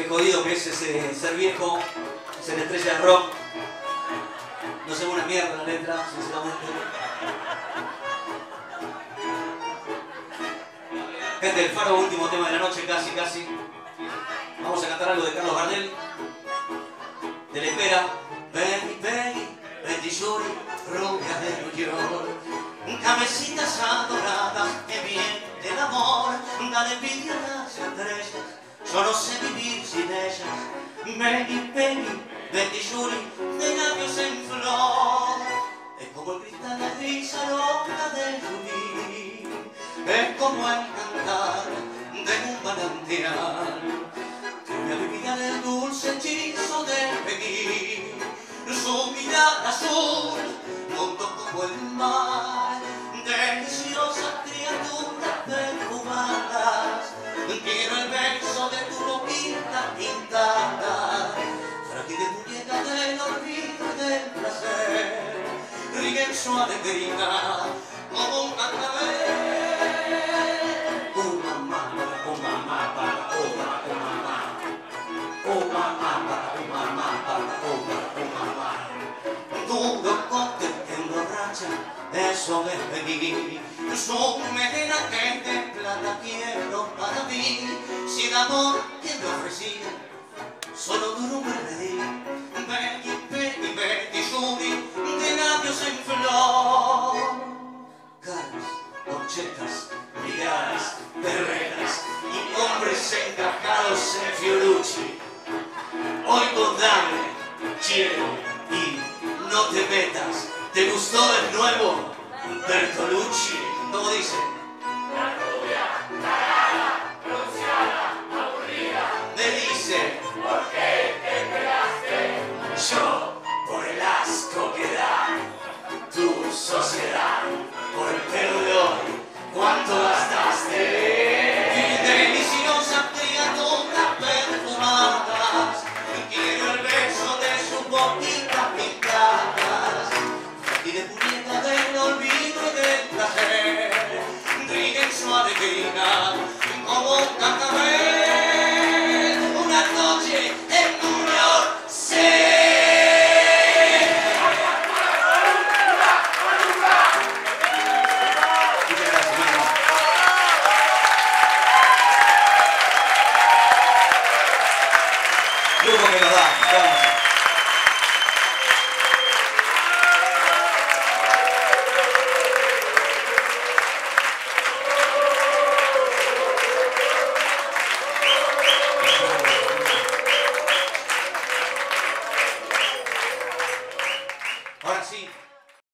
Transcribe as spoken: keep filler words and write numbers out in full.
Qué jodido que es ese ser viejo, ser estrella de rock. No se ve una mierda la letra, sinceramente. Gente del Faro, último tema de la noche, casi, casi. Vamos a cantar algo de Carlos Gardel. De la espera. Baby, baby, Betty Shuri, rubia de New York. Cabecitas adoradas que viene el amor. Da envidia a las estrellas. Yo no sé vivir sin ellas. Baby, baby, Betty Shuri, de labios en flor. Es como el cristal de brisa loca del rubí. Es como el cantar de un manantial. Que me vivía el dulce hechizo del Pekín. Su mirada azul, hondo como el mar. Deliciosas criaturas perfumadas. Quiero el beso de tu boquita pintada. Frágil de muñeca del olvido y del placer. Ríe su alegría como un cascabel. Oh mamá, oh mamá, oh mamá, oh mamá. Oh mamá, oh mamá, oh mamá. Duro cóctel que emborracha, eso es venir. Su melena que de plata quiero para mí. Si el amor que me ofrecía solo duró un breve. Betty, Betty, Betty Shuri, de labios en flor. Caras, conchetas, migaras, perreras y hombres encajados en Fiorucci. Oigo, dame, quiero y no te metas. ¿Te gustó el nuevo Bertolucci? ¿Cómo dice? La rubia, tarada, pronunciada, aburrida. Me dice, ¿Por qué te quedaste? yo por el asco que da tu sociedad, por el pelo de hoy, ¿cuánto gastaste? Y deliciosas criaturas perfumadas, quiero el beso de sus boquitas pintadas, y de muñeca del olvido y del placer, ríen su alegría como un cascabel. Una noche en New York City. Lujo que nos da, vamos. Ahora sí.